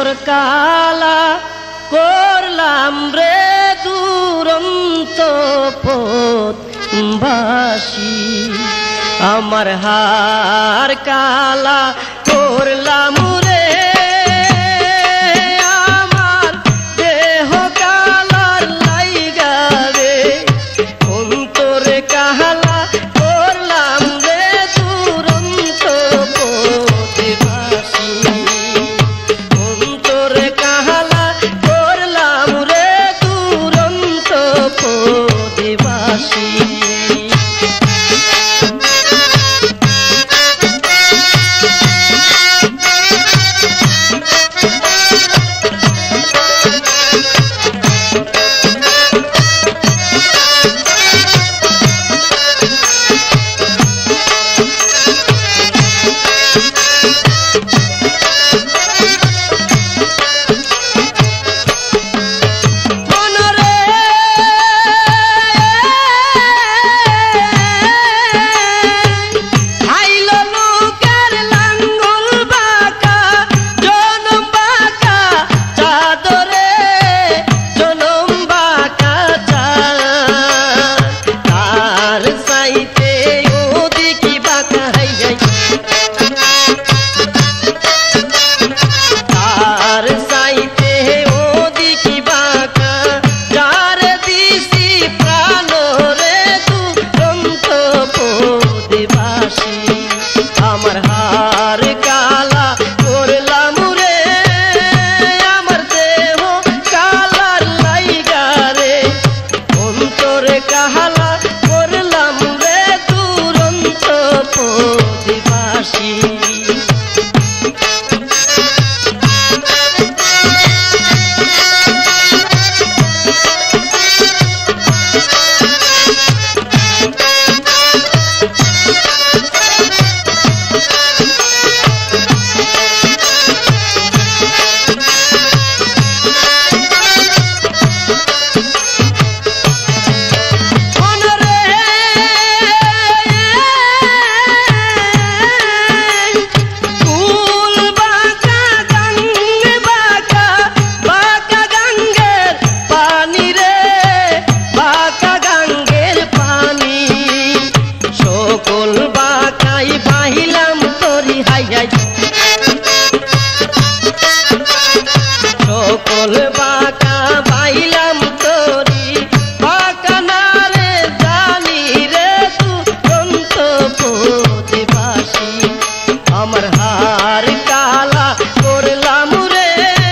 অন্তর কালা করলাম রে দুরন্ত পথবাসী আমার হার কালা করলাম রে আমার দেহ কালার লাইগা রে অন্তর কালা করলাম রে দুরন্ত পথবাসী অন্তর কালা করলাম রে দুরন্ত পথবাসী আমার হার কালা করলাম রে আমার দেহ কালার লাইগা রে অন্তর কালা করলাম রে দুরন্ত পথবাসী সকল বাঁকা বাইলাম তোরি বাঁকা না রে জানি রে দুরন্ত পথবাসী আমার হার কালা করলাম রে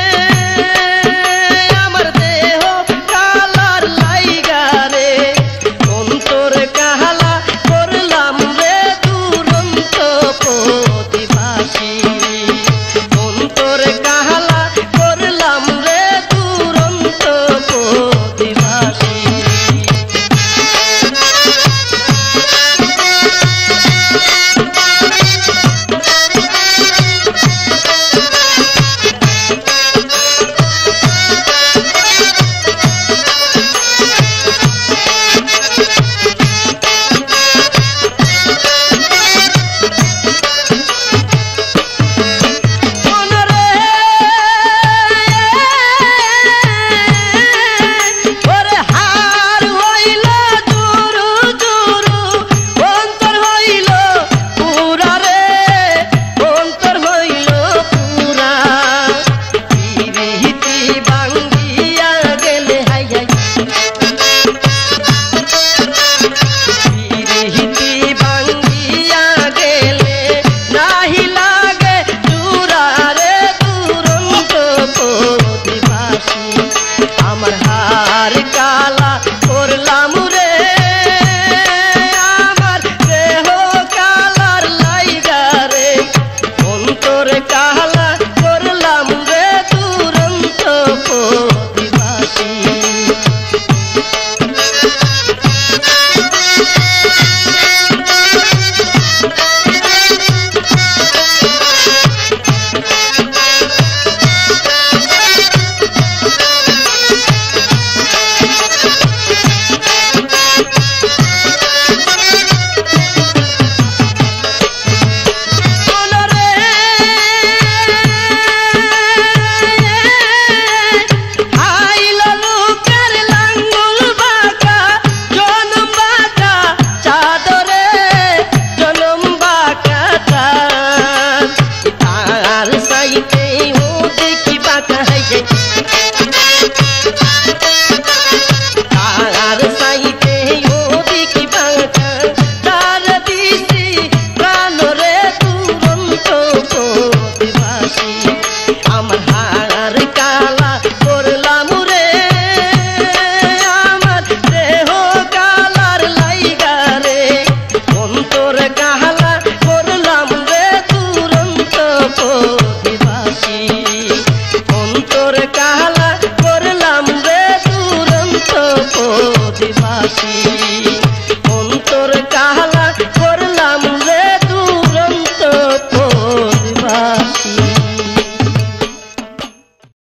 আমার দেহ কালার লাইগা রে অন্তর কালা করলাম রে দুরন্ত পথবাসী অন্তর কালা করলাম রে দুরন্ত পথবাসী আমার হার কালা করলাম রে আমার দেহ কালার লাইগা রে অন্তর কালা করলাম রে দুরন্ত পথবাসী আমার হাড় কালা করলাম রে আমার দেহ কালার লাইগা রে অন্তর কালা করলাম রে দুরন্ত প্রতিবাসী অন্তর কালা করলাম রে দুরন্ত প্রতিবাসী